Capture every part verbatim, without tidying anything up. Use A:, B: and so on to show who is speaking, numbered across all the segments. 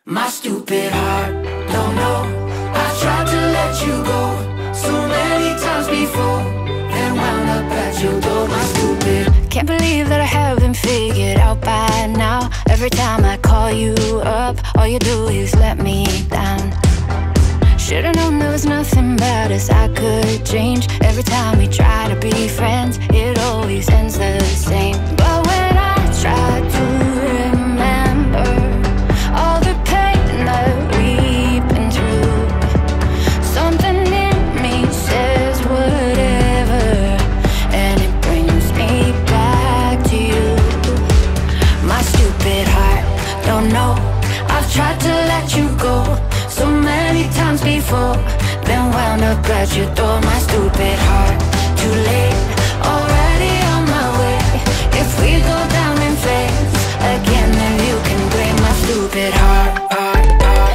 A: My stupid heart, don't know. I tried to let you go so many times before, then wound up at your door. My stupid.
B: Can't believe that I haven't figured out by now. Every time I call you up, all you do is let me down. Should've known there was nothing about us I could change. Every time we try to be friends, it always ends the same. But when I try to remember all the pain that we've been through, something in me says whatever, and it brings me back to you. My stupid heart, don't know. I've tried to let you go so many times before, then wound up at your door. My stupid heart, too late, already on my way. If we go down in flames again, then you can blame my stupid heart, heart, heart.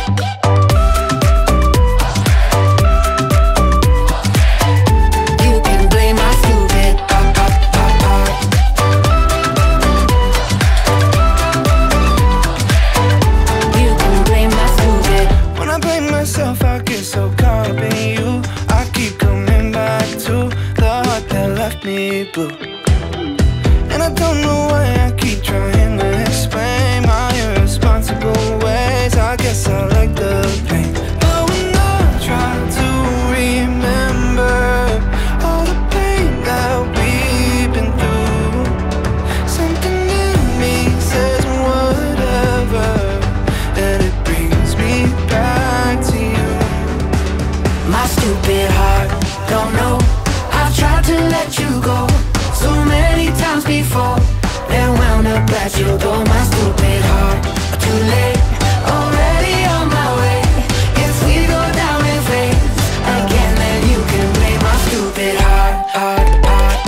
B: You can blame my stupid heart, heart, heart, heart. You can blame my stupid.
C: When I blame myself, I get so caught up in you. I keep coming back to the heart that left me blue. And I don't know why I keep trying to explain my irresponsible ways. I guess I like the pain. But when I try to remember all the pain that we've been through, something in me says whatever, and it brings me back to you.
A: My stupid heart, don't know. I've tried to let you go so many times before, then wound up at your door. My stupid heart, too late, already on my way. If we go down in flames again, then you can blame my stupid heart, heart, heart.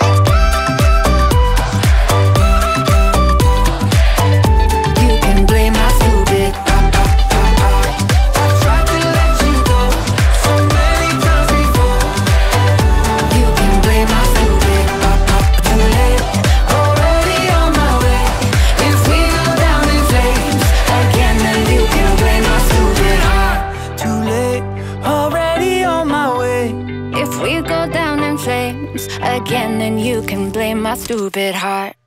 A: You can blame my stupid heart, heart, heart, heart. I've tried to let you go so many times before. You can blame my stupid heart, heart. Too late, already on my way. If we go down in flames again, then you can blame my stupid heart.
C: Too late, already on my way.
B: If we go down in flames again, then you can blame my stupid heart.